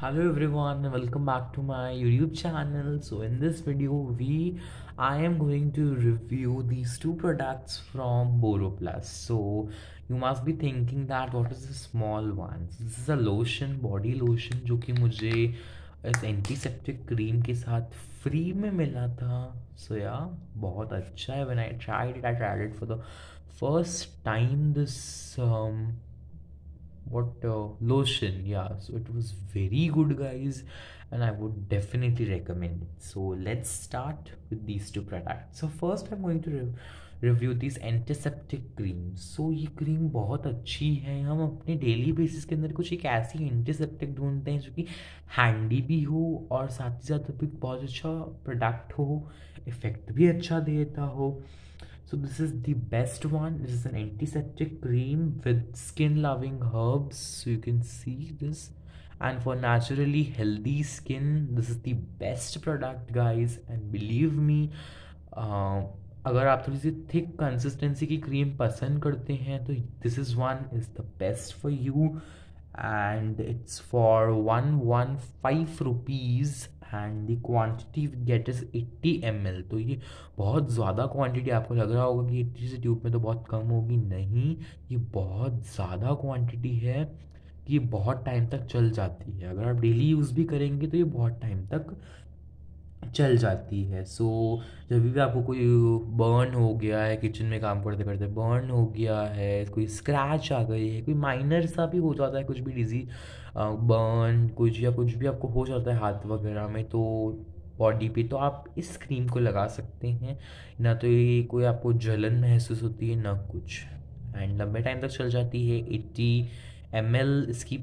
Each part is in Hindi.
Hello everyone and welcome back to my YouTube channel. So in this video I am going to review these two products from BoroPlus. So you must be thinking that what is the small ones? This is a lotion, body lotion जो कि मुझे इस एंटीसेप्टिक क्रीम के साथ फ्री में मिला था. So yeah, बहुत अच्छा है. When I tried it for the first time. This what lotion, yeah, so it was very good, guys, and I would definitely recommend it. So let's start with these two products. So first I'm going to review these antiseptic creams. So ये क्रीम बहुत अच्छी है. हम अपने डेली बेसिस के अंदर कुछ एक ऐसी एंटीसेप्टिक ढूंढते हैं जो कि हैंडी भी हो और साथ ही साथ भी बहुत अच्छा प्रोडक्ट हो, इफेक्ट भी अच्छा देता हो. So this is the best one. This is an antiseptic cream with skin loving herbs. So you can see this. And for naturally healthy skin, this is the best product, guys. And believe me, अगर आप थोड़ी सी थिक कंसिस्टेंसी की क्रीम पसंद करते हैं तो this is one is the best for you. And it's for 115 rupees and the quantity get is 80 ml. तो ये बहुत ज़्यादा क्वांटिटी. आपको लग रहा होगा कि 80 से ट्यूब में तो बहुत कम होगी. नहीं, ये बहुत ज़्यादा क्वांटिटी है कि ये बहुत टाइम तक चल जाती है. अगर आप डेली यूज़ भी करेंगे तो ये बहुत टाइम तक चल जाती है. सो जब भी आपको कोई बर्न हो गया है, किचन में काम करते करते बर्न हो गया है, कोई स्क्रैच आ गई है, कोई माइनर सा भी हो जाता है, कुछ भी डिजीज बर्न कुछ या कुछ भी आपको हो जाता है हाथ वगैरह में, तो बॉडी पे, तो आप इस क्रीम को लगा सकते हैं. ना तो ये कोई आपको जलन महसूस होती है ना कुछ, एंड लंबे टाइम तक चल जाती है. 80 ml इसकी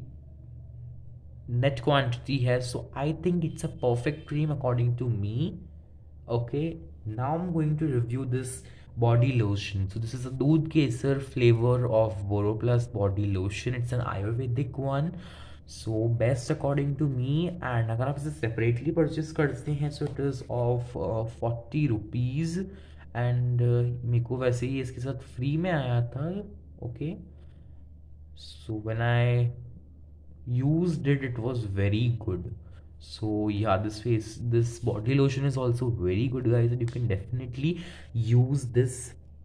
net quantity है. So I think it's a perfect cream according to me. Okay, now I'm going to review this body lotion. So this is a दूध केसर flavor of BoroPlus body lotion. It's an Ayurvedic one. So best according to me. And अगर आप इसे separately purchase करते हैं so it is of 40 rupees. And मेरे को वैसे ही इसके साथ फ्री में आया था. Okay, so when I used it, it was very good. So yeah, this body lotion is also very good, guys, and you can definitely use this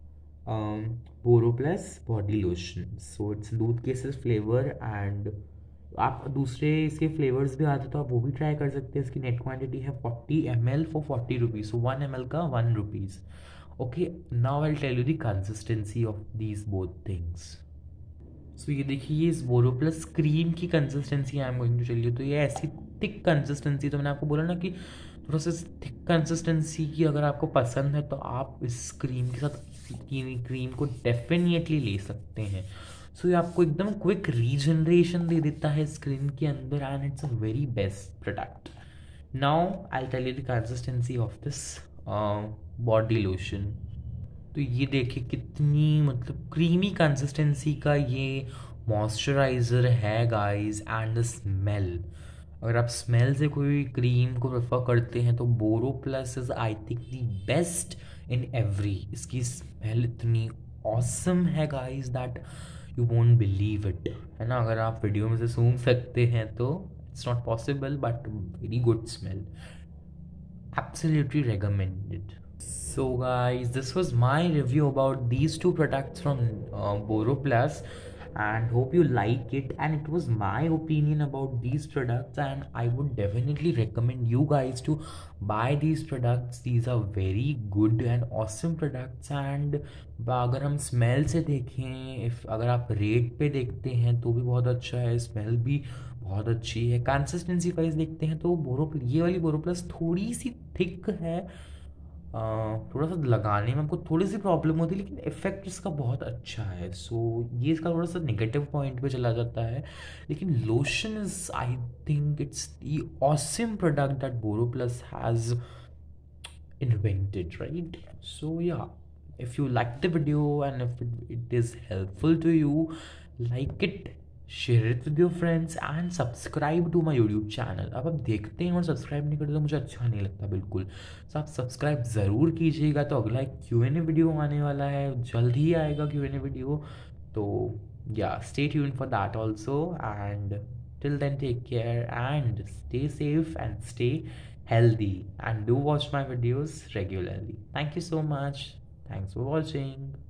BoroPlus body lotion. So it's दूध केसर फ्लेवर. एंड आप दूसरे इसके फ्लेवर्स भी आते तो आप वो भी ट्राई कर सकते हैं. इसकी नेट क्वांटिटी है 40 ml for 40 rupees. So 1 ml का 1 rupees. Okay, now I tell you the consistency of these both things. So ये देखिए, ये इस BoroPlus क्रीम की consistency I am going to tell you. तो ये ऐसी थिक कंसिस्टेंसी, तो मैंने आपको बोला ना कि थोड़ा सा थिक कंसिस्टेंसी की अगर आपको पसंद है तो आप इस क्रीम के साथ क्रीम को डेफिनेटली ले सकते हैं. सो ये आपको एकदम क्विक रीजनरेशन दे देता है स्क्रीन के अंदर, and it's a very best product. Now I tell you the consistency of this body lotion. तो ये देखिए कितनी मतलब क्रीमी कंसिस्टेंसी का ये मॉइस्चराइज़र है, गाइस. एंड द स्मेल, अगर आप स्मेल से कोई क्रीम को प्रेफर करते हैं तो BoroPlus is I think the best in every. इसकी स्मेल इतनी ऑसम है, guys, that you won't believe it. है ना, अगर आप वीडियो में से सूंघ सकते हैं तो it's not possible, but very good smell. Absolutely recommended. So guys, this was my review about these two products from BoroPlus, and hope you like it. And it was my opinion about these products, and I would definitely recommend you guys to buy these products. These are very good and awesome products. And अगर हम स्मेल से देखें, अगर आप रेट पे देखते हैं तो भी बहुत अच्छा है, स्मेल भी बहुत अच्छी है. कंसिस्टेंसी वाइज देखते हैं तो ये वाली BoroPlus थोड़ी सी थिक है. थोड़ा सा लगाने में हमको थोड़ी सी प्रॉब्लम होती है, लेकिन इफेक्ट इसका बहुत अच्छा है. सो ये इसका थोड़ा सा नेगेटिव पॉइंट पे चला जाता है, लेकिन lotion is I think it's the awesome product that BoroPlus has invented, right? So yeah, if you like the video and if it is helpful to you, like it, share it with your friends and subscribe to my YouTube channel. अब आप देखते हैं और सब्सक्राइब नहीं करते तो मुझे अच्छा नहीं लगता बिल्कुल. तो आप सब्सक्राइब ज़रूर कीजिएगा. तो अगला एक Q&A वीडियो आने वाला है, जल्द ही आएगा Q&A वीडियो. तो या stay tuned for that also. And Till then, take care and stay safe and stay healthy. And do watch my videos regularly. Thank you so much. Thanks for watching.